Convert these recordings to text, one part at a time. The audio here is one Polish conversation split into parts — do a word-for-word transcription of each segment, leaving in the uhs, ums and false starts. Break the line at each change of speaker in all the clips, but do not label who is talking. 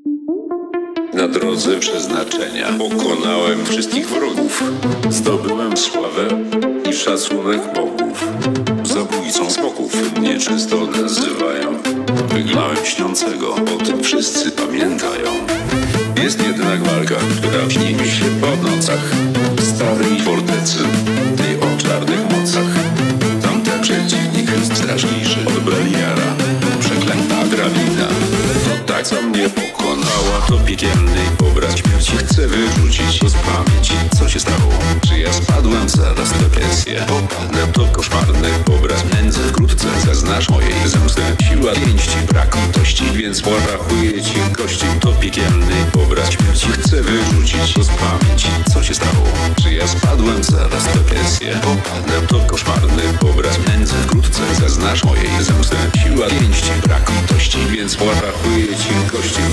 Na drodze przeznaczenia pokonałem wszystkich wrogów. Zdobyłem sławę i szacunek bogów. Zabójcą smoków mnie często nazywają. Wygnałem śniącego, o tym wszyscy pamiętają. Jest jednak walka, która śni mi się po nocach. Starej fortecy, tej o czarnych mocach. Tamten przeciwnik jest straszniejszy od Beliara. Przeklęta drabina, to tak co mnie pokonała. To piekielny obraz śmierci chcę wyrzucić z pamięci. Co się stało? Czy ja spadłem zaraz w depresję? Popadnę, to koszmarny obraz nędzy. Wkrótce zaznasz mojej zemsty. Siła pięści, brak litości, więc porachuję ci kości. To piekielny obraz śmierci chcę wyrzucić z pamięci. Co się stało? Czy ja spadłem zaraz w depresję? Popadnę, to koszmarny obraz nędzy. Wkrótce zaznasz mojej zemsty. Siła pięści, brak litości, więc porachuję ci kości.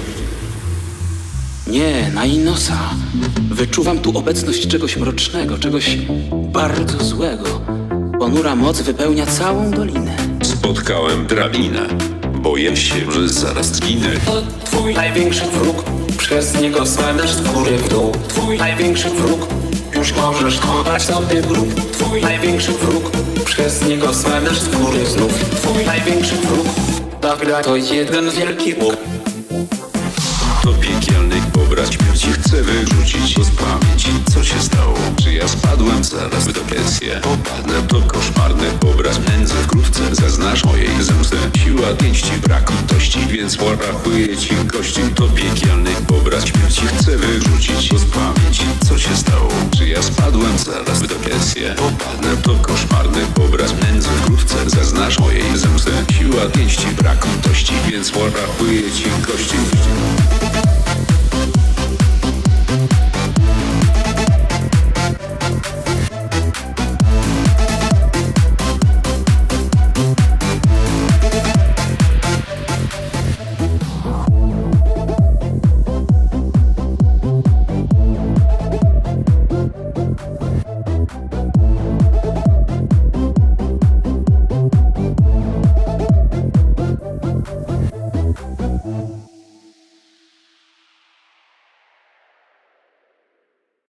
Nie, na Inosa. Wyczuwam tu obecność czegoś mrocznego, czegoś bardzo złego. Ponura moc wypełnia całą dolinę.
Spotkałem drabinę. Boję się, że zaraz zginę.
To twój największy wróg. Przez niego spadasz z góry w dół. Twój największy wróg. Już możesz kopać sobie grób. Twój największy wróg. Przez niego spadasz z góry znów. Twój największy wróg. Bagda to jeden wielki Bóg.
To piekielny obraz śmierci chcę wyrzucić z pamięci. Co się stało? Czy ja spadłem zaraz w depresję? Popadnę, to koszmarny obraz nędzy. Wkrótce zaznasz mojej zemsty. Siła pięści, brak litości, więc porachuję ci kości. To piekielny obraz śmierci chcę wyrzucić z pamięci. Co się stało? Czy ja spadłem zaraz w depresję? Popadnę, to koszmarny obraz nędzy. Wkrótce zaznasz mojej zemsty. Siła pięści, brak litości, więc porachuję ci kości.